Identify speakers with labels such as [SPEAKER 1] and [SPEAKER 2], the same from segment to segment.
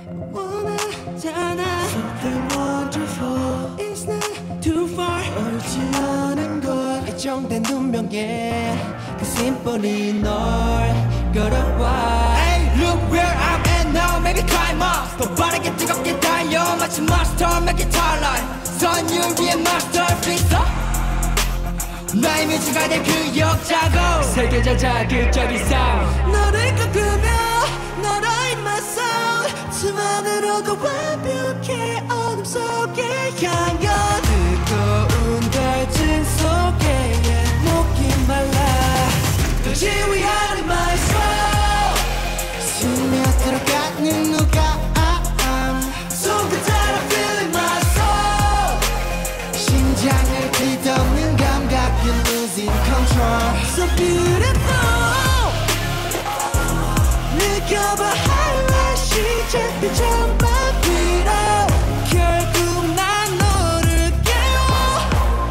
[SPEAKER 1] 원하잖아. Something wonderful. It's not too far. 멀지 않은 곳. 애정된 운명에 그 심포니 널 걸어와. Hey, look where I'm at now. Make it climb up. 더 빠르게 뜨겁게 달려. 마치 master, make it starlight. 선율기의 masterpiece. 나의 뮤지가 될 그 역자고. 세계적 자극적인 sound. 너를 꺾으며 너라인 my sound. 수만으로도 완벽해. 어둠 속에 향연 뜨거운 갈증 속에 목이 말라. 더 지휘하는 my soul. 스며들어가는 누가 손끝으로 feeling my soul. 심장을 뒤덮는 감각 You're losing control. So beautiful. 느껴봐 highlight 시작된 전반 위로. 결국 난 너를 깨워.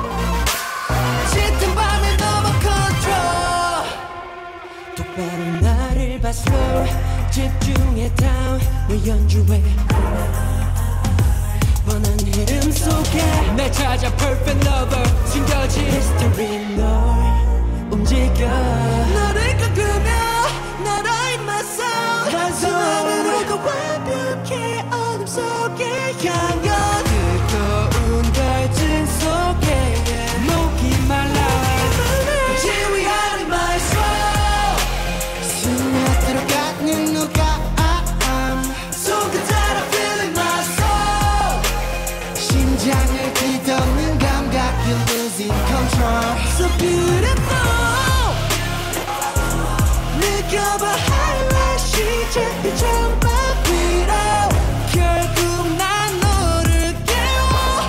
[SPEAKER 1] 짙은 밤에 넘어 control. 똑바로 나를 봐 slow. 집중해 down. 너 연주해 뻔한 흐름 속에 날 찾아 perfect lover. 숨겨진 history 널 움직여. 너를 꺾으며 너라인 my soul. 수만으로도 완벽해. 어둠 속에 향연 뜨거운 갈증 속에 목이 말라. 지휘하는 my soul. 스며들어가는 누가 손끝으로 feeling my soul. 심장을 뒤덮는 감각 You're losing control. So beautiful. 느껴봐 highlight 시작된 전반 위로. 결국 난 너를 깨워.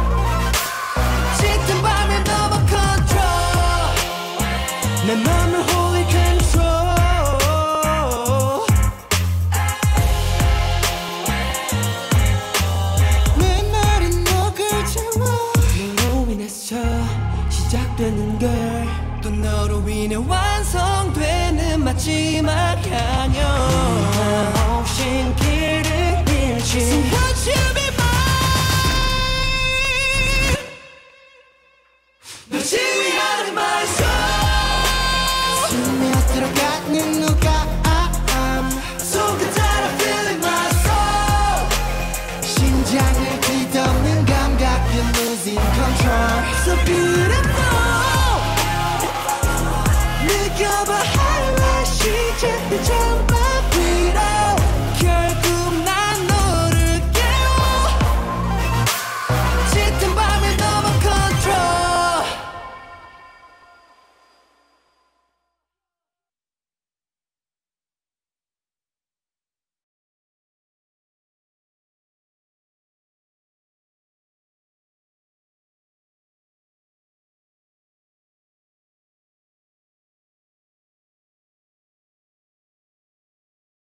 [SPEAKER 1] 짙은 밤에 넘어 control. 내 맘을 wholly control. 내 말은 너를 채워. 너로 인해서 시작되는 걸 또 너로 인해 와.